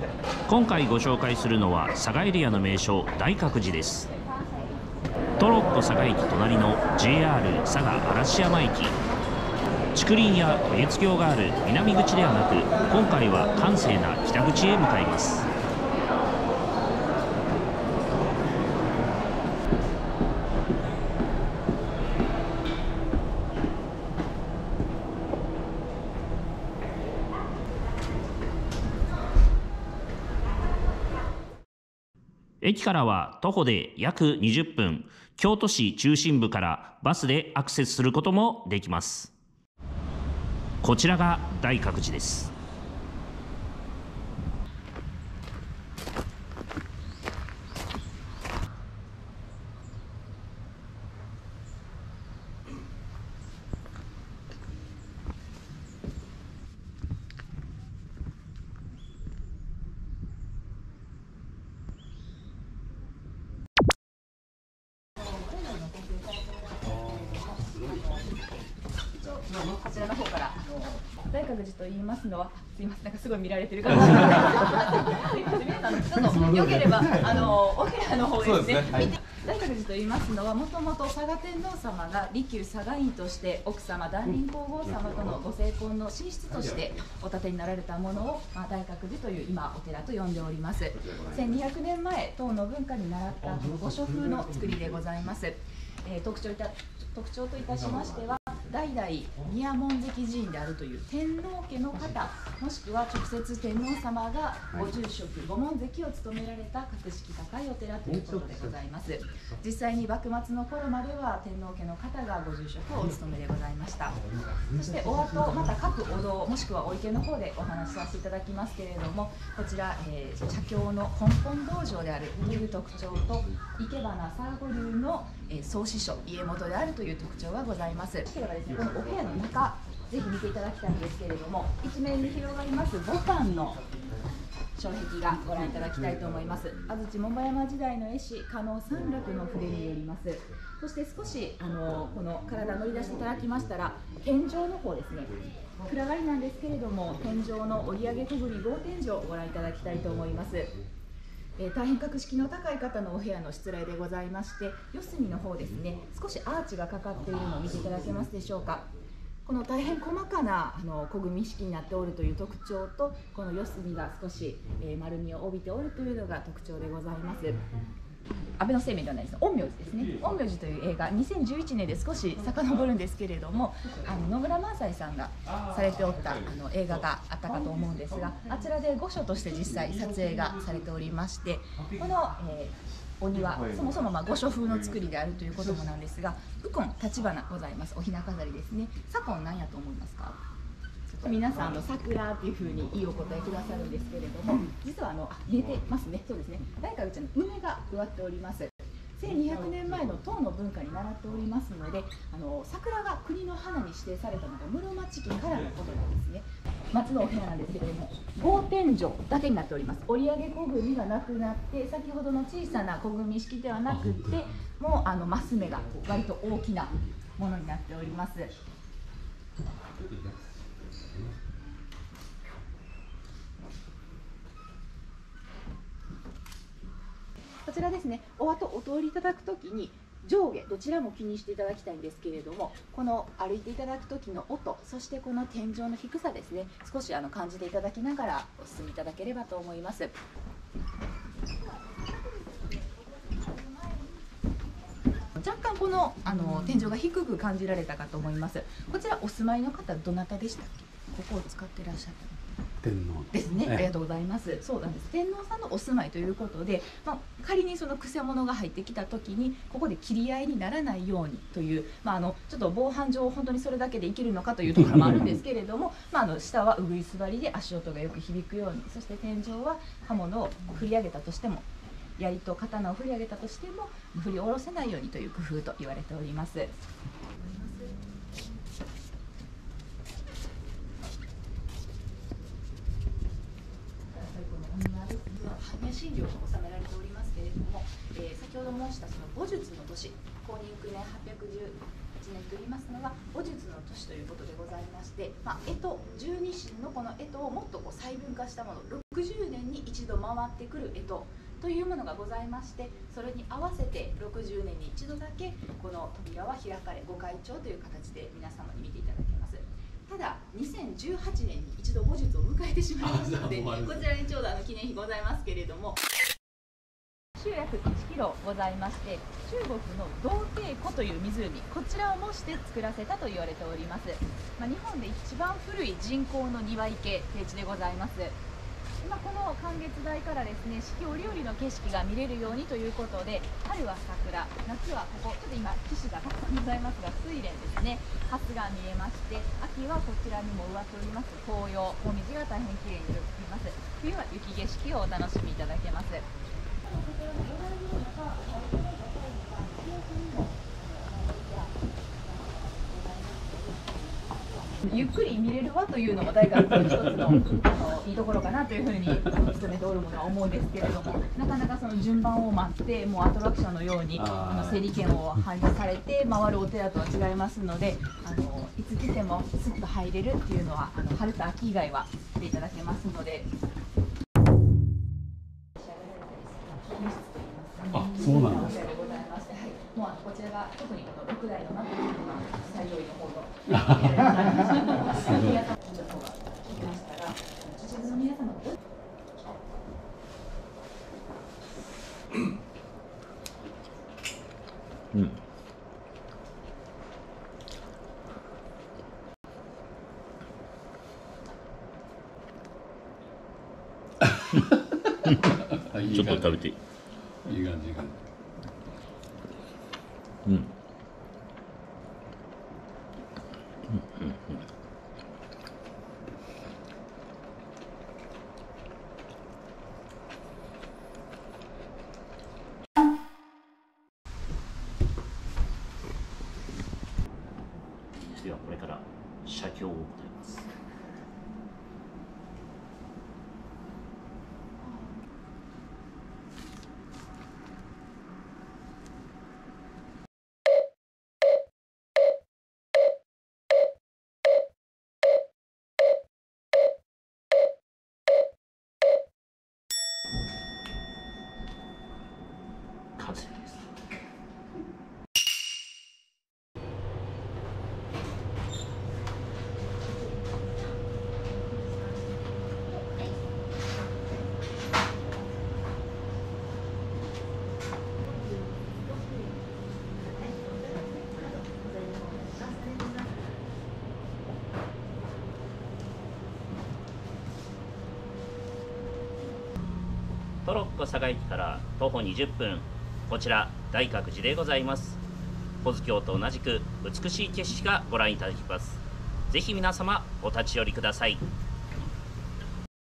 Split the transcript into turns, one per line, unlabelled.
今回ご紹介するのは佐賀エリアの名所大覚寺です。トロッコ佐賀駅隣の JR 佐賀嵐山駅、竹林や渡月橋がある南口ではなく、今回は閑静な北口へ向かいます。駅からは徒歩で約20分、京都市中心部からバスでアクセスすることもできます。こちらが大覚寺です。
こちらの方から大覚寺と言いますのは、すいません、なんかすごい見られてる感じで皆さんちょっとよければお部屋の方ですね。大覚寺と言いますのは、もともと佐賀天皇様が利休佐賀院として奥様檀林皇后様とのご成婚の寝室としてお建てになられたものを、大覚寺という今お寺と呼んでおります。1200年前唐の文化に倣った御所風の造りでございます。特徴といたしましては、代々宮門跡寺院であるという天皇家の方、もしくは直接天皇様がご住職、ご門跡を務められた格式高いお寺ということでございます。実際に幕末の頃までは天皇家の方がご住職をお務めでございました。そしてお後、また各お堂もしくはお池の方でお話しさせていただきますけれども、こちら、茶経の根本道場であるという特徴と、生け花佐護流の創始書家元であるという特徴がございます。このお部屋の中、ぜひ見ていただきたいんですけれども、一面に広がります牡丹の障壁がご覧いただきたいと思います。安土桃山時代の絵師加納三楽の筆によります。そして少しこの体乗り出していただきましたら、天井の方ですね、暗がりなんですけれども、天井の折り上げくぐり格天井をご覧いただきたいと思います。大変格式の高い方のお部屋のしつらいでございまして、四隅の方ですね、少しアーチがかかっているのを見ていただけますでしょうか。この大変細かな小組式になっておるという特徴と、この四隅が少し丸みを帯びておるというのが特徴でございます。安倍晴明ではないです、陰陽師ですね。陰陽師という映画、2011年で少し遡るんですけれども、野村萬斎さんがされておった映画があったかと思うんですが、あちらで御所として実際撮影がされておりまして、この、お庭、そもそも御所風の造りであるということもなんですが、右近立花ございます。おひな飾りですね。左近何やと思いますか？皆さん桜っていうふうにいいお答えくださるんですけれども、実は見えてますね。そうですね。大覚寺の梅が植わっております。1200年前の唐の文化に倣っておりますので、桜が国の花に指定されたのが室町期からのことなんですね。松のお部屋なんですけれども、格天井だけになっております。折り上げ小組がなくなって、先ほどの小さな小組式ではなくて、もうマス目が割と大きなものになっております。こちらですね、お後お通りいただくときに上下どちらも気にしていただきたいんですけれども、この歩いていただく時の音、そしてこの天井の低さですね、少し感じていただきながらお進みいただければと思います。若干この天井が低く感じられたかと思います。こちらお住まいの方どなたでしたっけ？ここを使ってらっしゃった。
天皇
ですね、ありがとうございます。そうなんです。天皇さんのお住まいということで、仮にそのくせ者が入ってきた時にここで切り合いにならないようにという、ちょっと防犯上本当にそれだけでいけるのかというところもあるんですけれども、下はうぐいす張りで足音がよく響くように、そして天井は刃物を振り上げたとしても、槍と刀を振り上げたとしても振り下ろせないようにという工夫と言われております。般若心経が収められておりますけれども、先ほど申したその戊戌の年、公認9年810 年といいますのは戊戌の年ということでございまして、干支十二神のこの干支をもっと細分化したもの、60年に一度回ってくる干支というものがございまして、それに合わせて60年に一度だけこの扉は開かれ、ご開帳という形で皆様に見ていただけます。ただ2018年に一度戊戌を迎えてしまいましたので、こちらにちょうど記念碑ございますけれども、周約1キロございまして、中国の洞庭湖という湖、こちらを模して作らせたと言われております。日本で一番古い人工の庭池低地でございます。この観月台からですね、四季折々の景色が見れるようにということで、春は桜、夏はここ、ちょっと今、岸がたくさんございますが、睡蓮ですね、蓮が見えまして、秋はこちらにも植わっております紅葉、紅葉が大変きれいに色づきます。冬は雪景色をお楽しみいただけます。ゆっくり見れるわというのも大学の一つのいいところかなというふうに努めておるものは思うんですけれども、なかなかその順番を待ってもうアトラクションのように整理券を配布されて回るお寺とは違いますので、いつ来てもすっと入れるっていうのは春と秋以外はしていただけますので。
あ、そうなんですか。
もうこちらが特にこの6代の中の最上位の方の皆様の方が聞きましたが、秩父の皆様の
ちょっと食べていい？
いい感じ、いい感じ。
ではこれから写経を行います。完成です。トロッコ佐賀駅から徒歩20分、こちら大覚寺でございます。保津峡と同じく美しい景色がご覧いただきます。ぜひ皆様お立ち寄りください。